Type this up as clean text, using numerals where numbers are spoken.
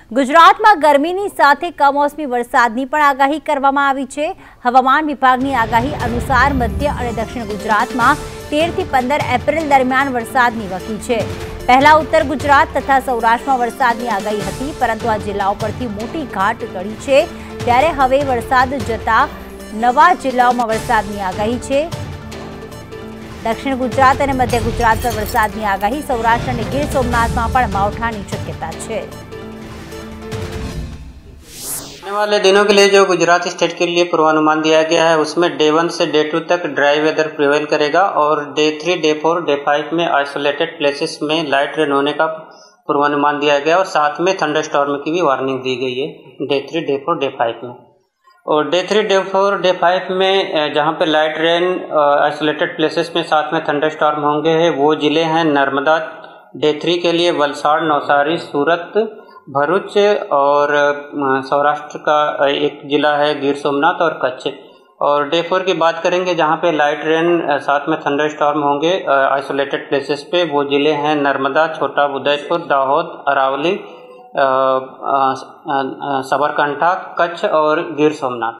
ગુજરાતમાં ગરમીની સાથે કમોસમી વરસાદની પણ આગાહી કરવામાં આવી છે। હવામાન વિભાગની આગાહી અનુસાર મધ્ય અને દક્ષિણ ગુજરાતમાં 13 થી 15 એપ્રિલ દરમિયાન વરસાદની વકી છે। પહેલા ઉત્તર ગુજરાત તથા સૌરાષ્ટ્રમાં વરસાદની આગાહી હતી, પરંતુ આ જિલ્લાઓ પરથી મોટી ઘાટ ટળી છે, ત્યારે હવે વરસાદ જતા નવા જિલ્લાઓમાં વરસાદની આગાહી છે। દક્ષિણ ગુજરાત અને મધ્ય ગુજરાત પર વરસાદની આગાહી, સૌરાષ્ટ્ર અને ગીર સોમનાથમાં પણ માવઠાની શક્યતા છે। आने वाले दिनों के लिए जो गुजरात स्टेट के लिए पूर्वानुमान दिया गया है, उसमें डे 1 से डे 2 तक ड्राई वेदर प्रिवेल करेगा और डे 3, डे 4, डे 5 में आइसोलेटेड प्लेसेस में लाइट रेन होने का पूर्वानुमान दिया गया और साथ में थंडरस्टॉर्म की भी वार्निंग दी गई है डे 3, डे 4, डे 5 में। और डे 3, डे 4, डे 5 में जहाँ पे लाइट रेन आइसोलेटेड प्लेसेस में साथ में थंडरस्टॉर्म होंगे है, वो ज़िले हैं नर्मदा। डे 3 के लिए वलसाड़, नवसारी, सूरत, भरूच और सौराष्ट्र का एक ज़िला है गिर सोमनाथ और कच्छ। और डे 4 की बात करेंगे जहाँ पे लाइट रेन साथ में थंडरस्टॉर्म होंगे आइसोलेटेड प्लेसेस पे, वो ज़िले हैं नर्मदा, छोटा उदयपुर, दाहोद, अरावली, साबरकांठा, कच्छ और गिर सोमनाथ।